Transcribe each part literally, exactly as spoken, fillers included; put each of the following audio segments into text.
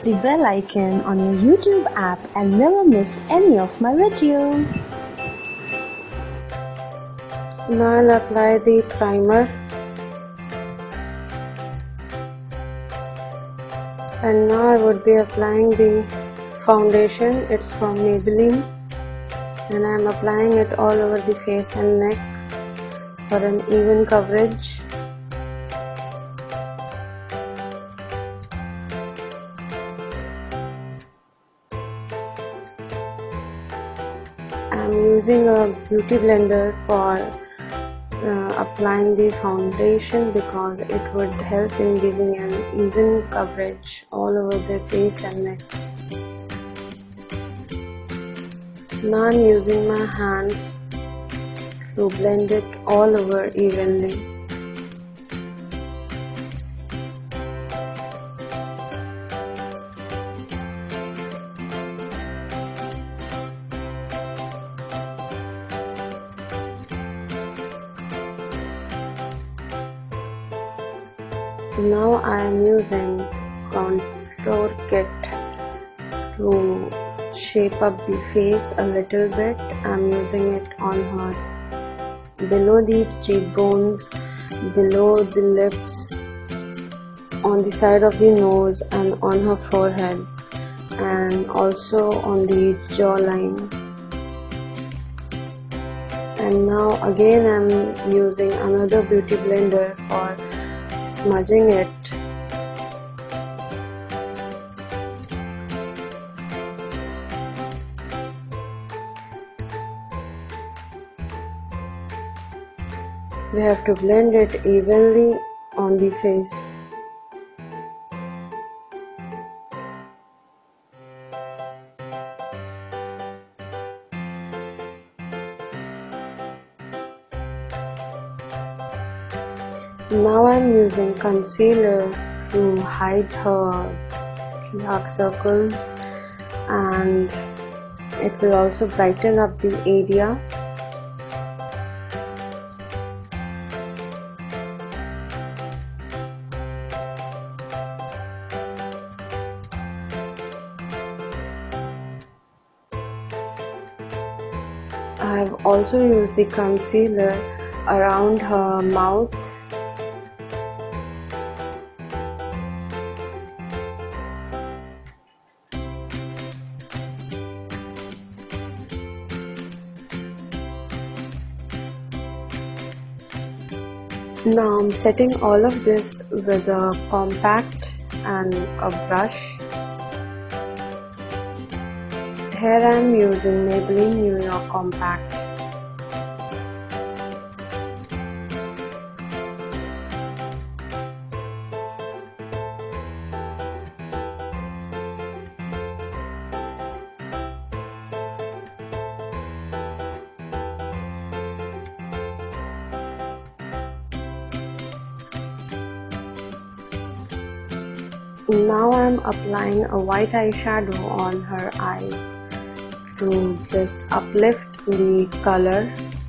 the bell icon on your YouTube app and never miss any of my video. Now I'll apply the primer. And now I would be applying the foundation. It's from Maybelline. And I am applying it all over the face and neck for an even coverage. I am using a beauty blender for uh, applying the foundation because it would help in giving an even coverage all over the face and neck. Now I am using my hands to blend it all over evenly. Now I am using contour kit to shape up the face a little bit. I am using it on her below the cheekbones, below the lips, on the side of the nose and on her forehead, and also on the jawline. And now again I am using another beauty blender for smudging it. We have to blend it evenly on the face. Now I am using concealer to hide her dark circles, and it will also brighten up the area. I have also used the concealer around her mouth. Now I'm setting all of this with a compact and a brush. Here I am using Maybelline New York Compact. Now I am applying a white eyeshadow on her eyes to just uplift the color.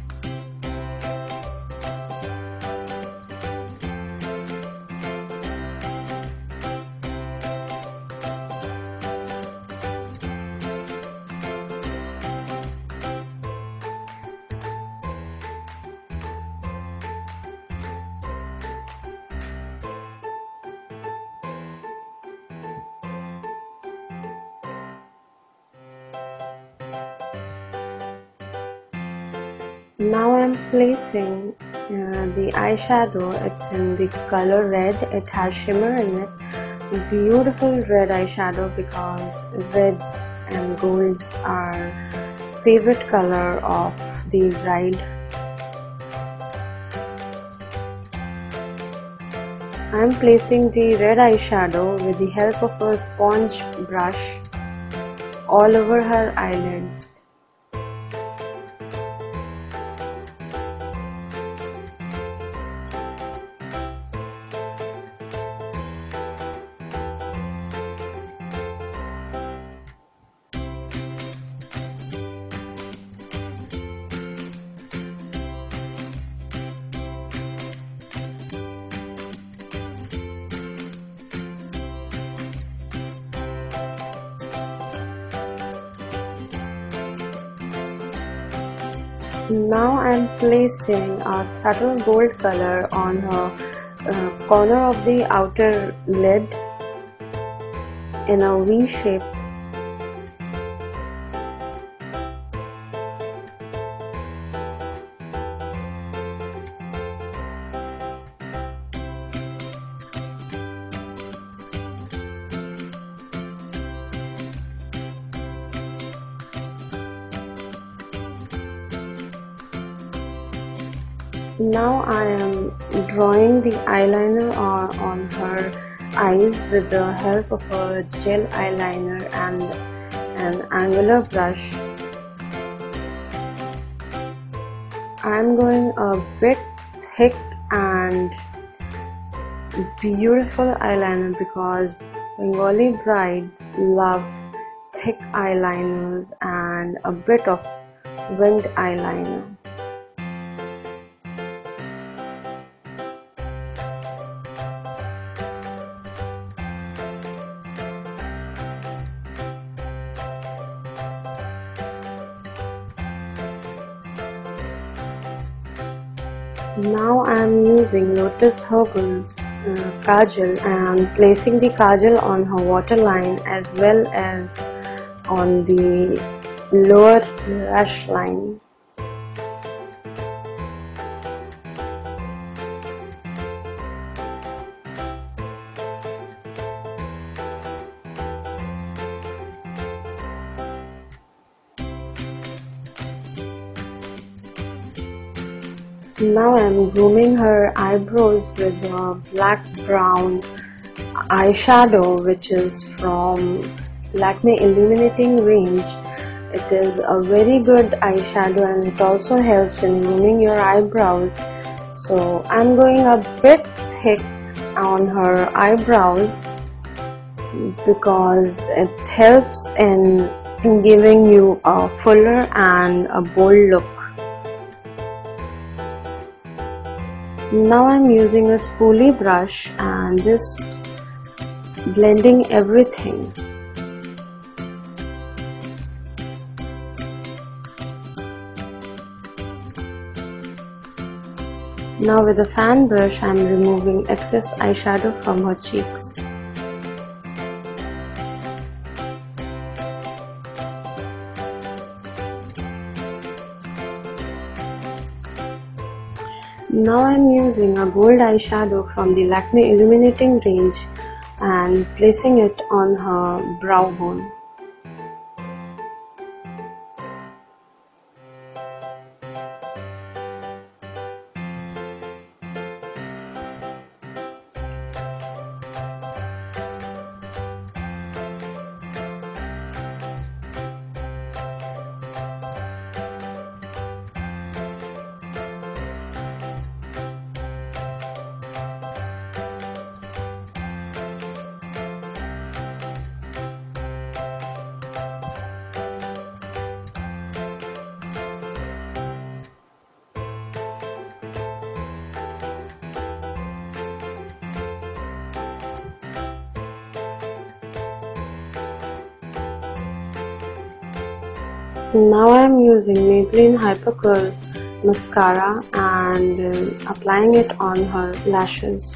Now I am placing uh, the eyeshadow. It's in the color red. It has shimmer in it. Beautiful red eyeshadow because reds and golds are favorite color of the bride. I am placing the red eyeshadow with the help of a sponge brush all over her eyelids. Now I'm placing a subtle gold color on her uh, corner of the outer lid in a V shape. Now I am drawing the eyeliner on, on her eyes with the help of a gel eyeliner and an angular brush. I am going a bit thick and beautiful eyeliner because Bengali brides love thick eyeliners and a bit of winged eyeliner. Now I am using Lotus Herbal's uh, kajal and placing the kajal on her waterline as well as on the lower lash line. Now I am grooming her eyebrows with a black brown eyeshadow which is from Lakme Illuminating range. It is a very good eyeshadow and it also helps in grooming your eyebrows. So I am going a bit thick on her eyebrows because it helps in giving you a fuller and a bold look. Now I'm using a spoolie brush and just blending everything. Now with a fan brush I'm removing excess eyeshadow from her cheeks. Now I am using a gold eyeshadow from the Lakme Illuminating range and placing it on her brow bone. Now I am using Maybelline Hyper Curl mascara and uh, applying it on her lashes.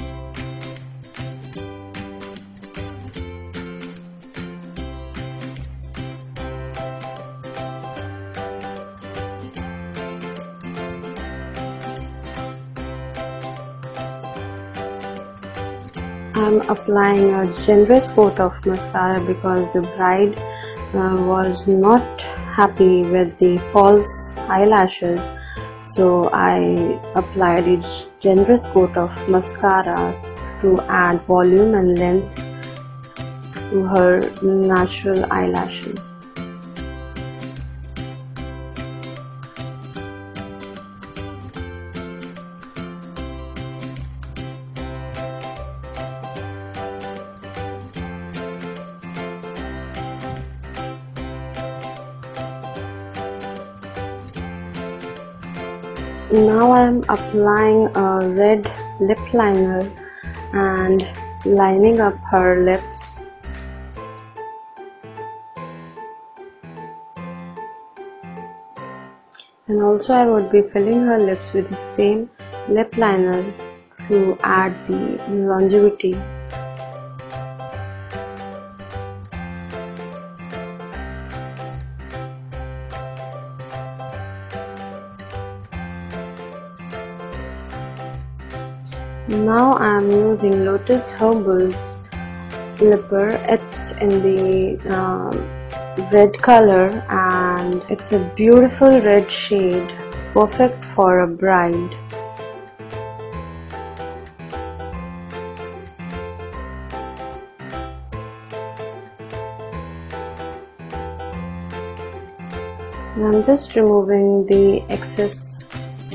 I am applying a generous coat of mascara because the bride uh, was not happy with the false eyelashes, so I applied a generous coat of mascara to add volume and length to her natural eyelashes. Now I am applying a red lip liner and lining up her lips. And also I would be filling her lips with the same lip liner to add the longevity. Now I am using Lotus Herbal's lipper. It's in the um, red color and it's a beautiful red shade, perfect for a bride. I'm just removing the excess.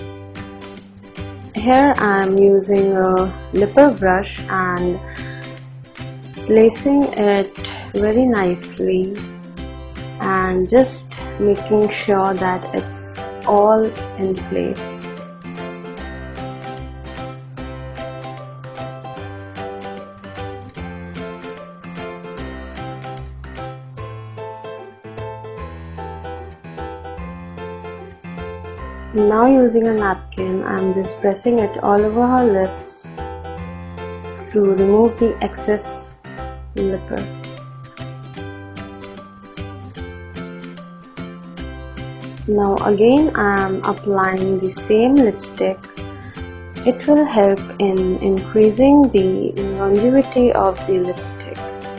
Here I am using a lipper brush and placing it very nicely and just making sure that it's all in place. Now using a napkin, I am just pressing it all over her lips to remove the excess lipper. Now again I am applying the same lipstick. It will help in increasing the longevity of the lipstick.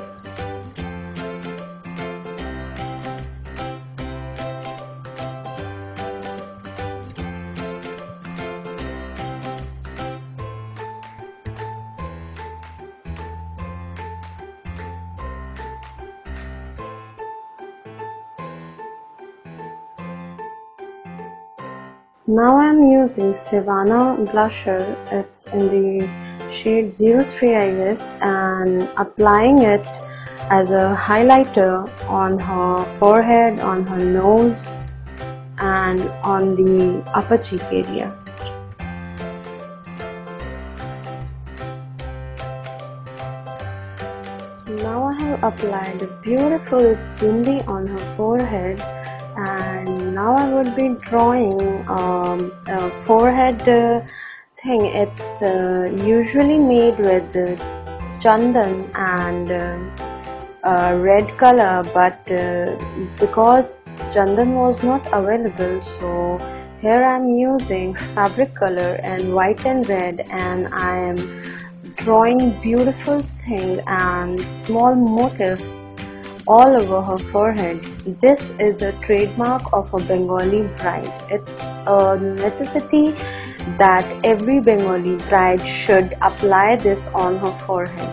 Now I am using Savannah blusher. It's in the shade zero three I guess, and applying it as a highlighter on her forehead, on her nose and on the upper cheek area. Now I have applied a beautiful bindi on her forehead, and now I would be drawing um, a forehead uh, thing. It's uh, usually made with uh, chandan and uh, uh, red color, but uh, because chandan was not available, so here I am using fabric color and white and red, and I am drawing beautiful thing and small motifs all over her forehead. This is a trademark of a Bengali bride. It's a necessity that every Bengali bride should apply this on her forehead.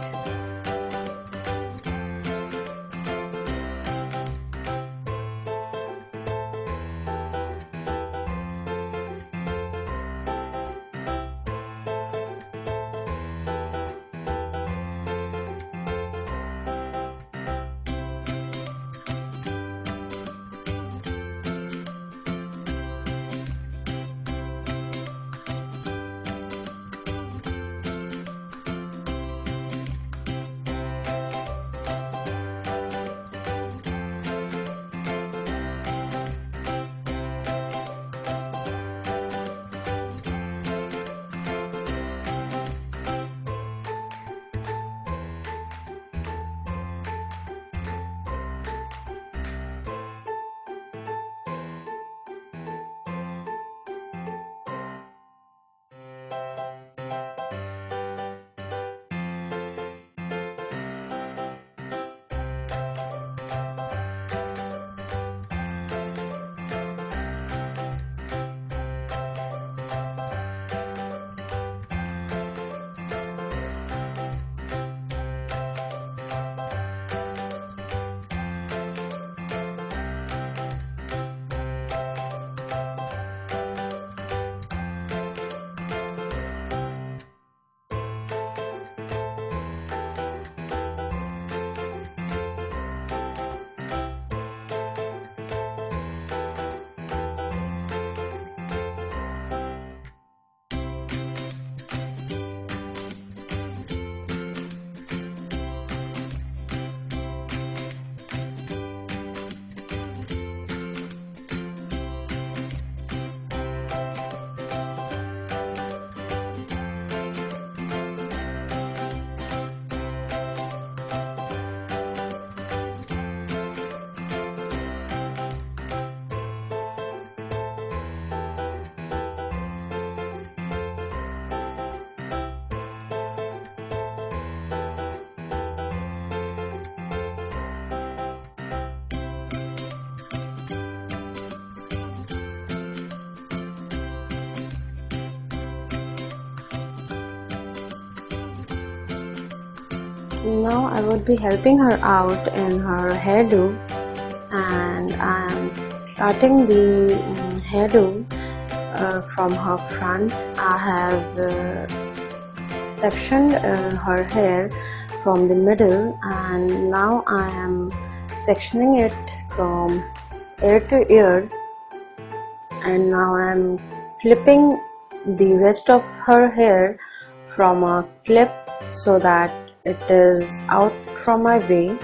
Now I would be helping her out in her hairdo, and I am starting the um, hairdo uh, from her front. I have uh, sectioned uh, her hair from the middle, and now I am sectioning it from ear to ear, and now I am clipping the rest of her hair from a clip so that it is out from my way.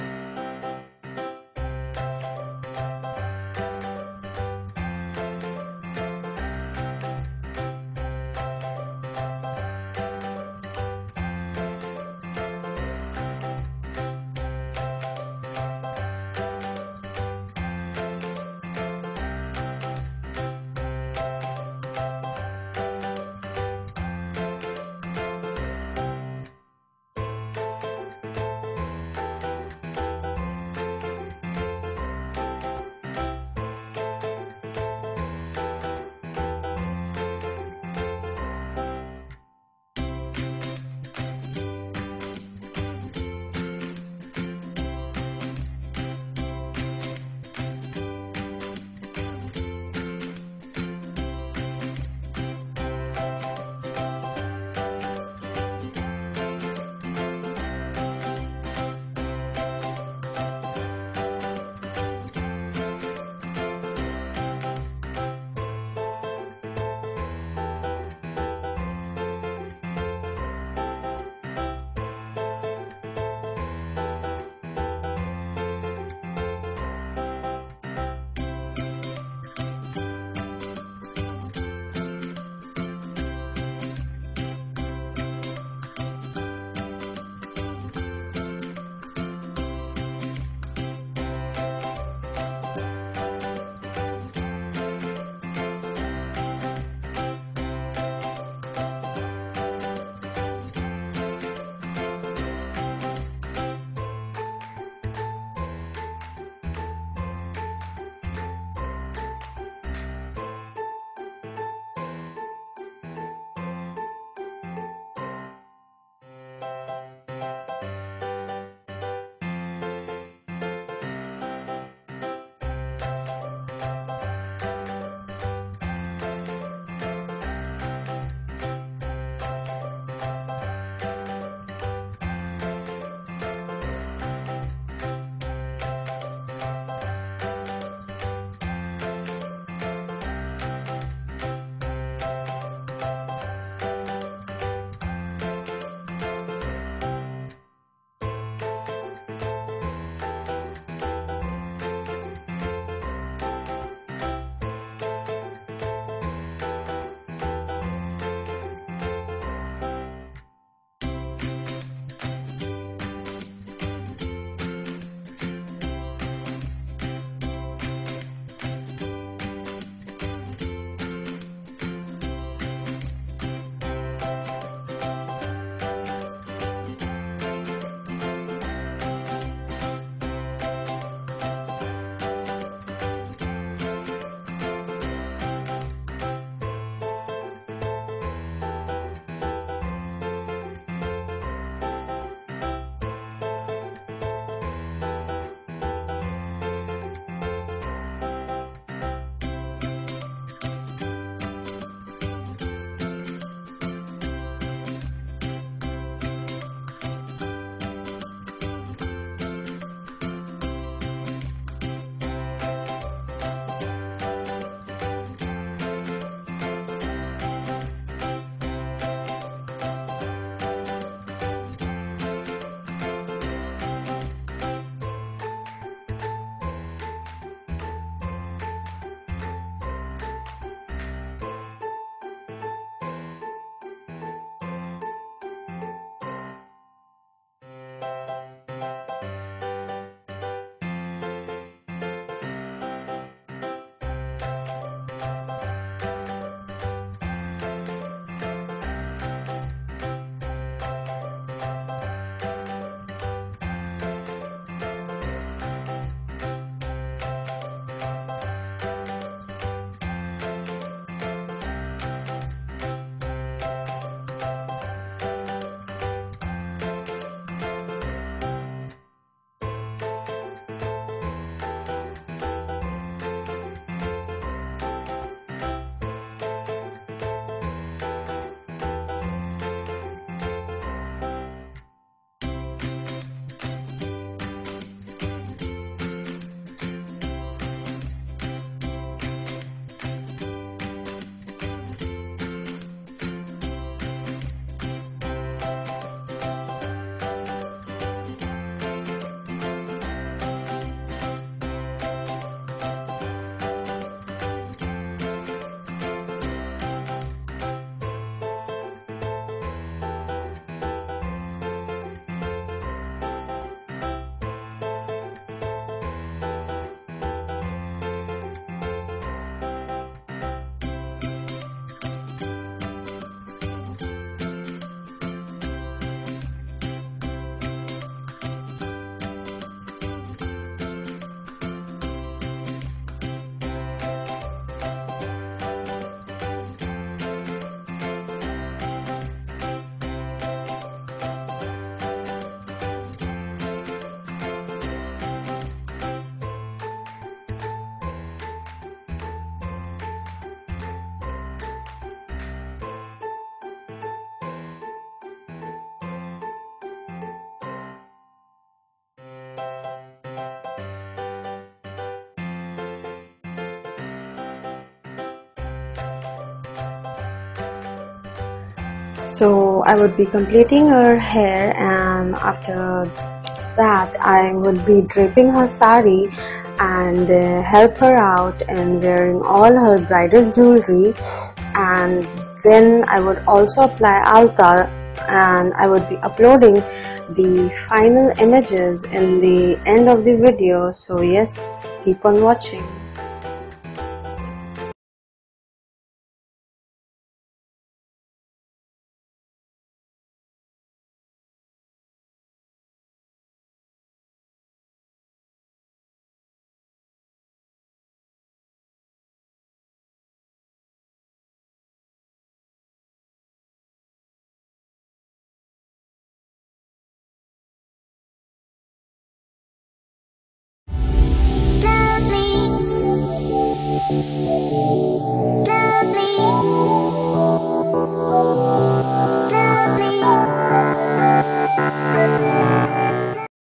So I would be completing her hair, and after that I would be draping her sari and uh, help her out in wearing all her bridal jewelry. And then I would also apply altar, and I would be uploading the final images in the end of the video. So yes, keep on watching.